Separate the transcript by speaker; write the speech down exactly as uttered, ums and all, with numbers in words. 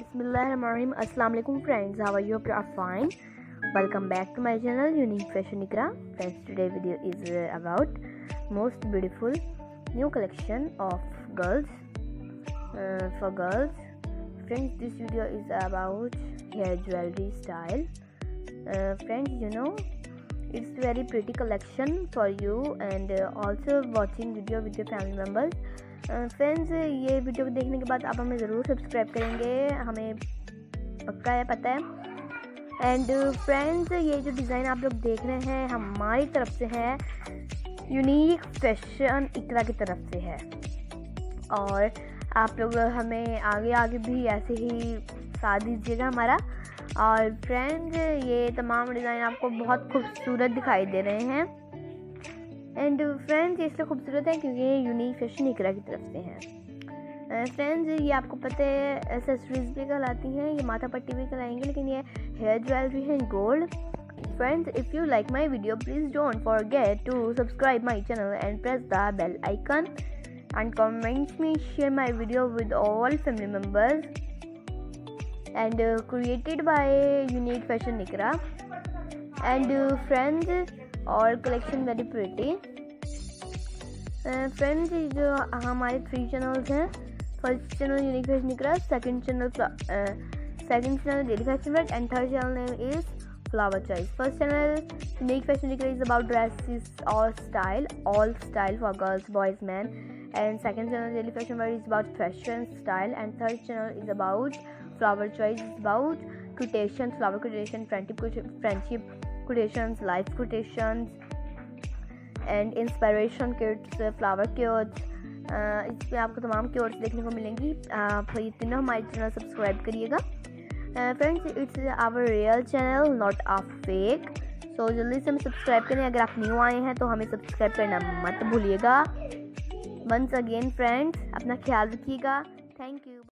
Speaker 1: Bismillahirrahmanirrahim. Assalamu alaikum friends, how are you? Hope you are fine. Welcome back to my channel Unique Fashion Ikra. Friends, today video is uh, about most beautiful new collection of girls uh, for girls. Friends, this video is about hair jewelry style. Uh, friends, you know it's very pretty collection for you, and uh, also watching video with your family members. Friends uh, ये वीडियो को देखने के बाद आप हमें ज़रूर subscribe करेंगे, हमें पक्का है, पता है। एंड फ्रेंड्स uh, ये जो डिज़ाइन आप लोग देख रहे हैं हमारी तरफ से है, यूनिक फैशन इकरा की तरफ से है, और आप लोग हमें आगे आगे भी ऐसे ही साथ दीजिएगा हमारा। और फ्रेंड्स ये तमाम डिज़ाइन आपको बहुत खूबसूरत दिखाई दे रहे हैं। एंड फ्रेंड्स इसलिए खूबसूरत है क्योंकि ये यूनिक फैशन इकरा की तरफ से हैं। फ्रेंड्स uh, ये आपको पता है एसेसरीज भी कहलाती हैं, ये माथा पट्टी भी कहलाएंगे, लेकिन ये हेयर ज्वेलरी है gold. Friends, if you like my video please don't forget to subscribe my channel and press the bell icon and comment me, share my video with all family members and created by unique fashion Iqra. And friends और collection very pretty. Friends जो हमारे three channels हैं, first channel unique fashion Iqra, second channel second channel daily fashion work and third channel name is flower choice. First channel unique fashion Iqra is about dresses और style, all style for girls boys man, and second channel daily fashion work is about fashion style, and third channel is about flower choice is about creation, flower creation, friendship friendship quotations, life quotations and inspiration quotes, flower quotes। इसमें आपको तमाम quotes देखने को मिलेंगी। आप ये तीनों हमारे चैनल सब्सक्राइब करिएगा। Friends, it's our real channel, not a fake. So जल्दी से हमें सब्सक्राइब करें। अगर आप न्यू आए हैं तो हमें सब्सक्राइब करना मत भूलिएगा। वंस अगेन फ्रेंड्स, अपना ख्याल रखिएगा। Thank you.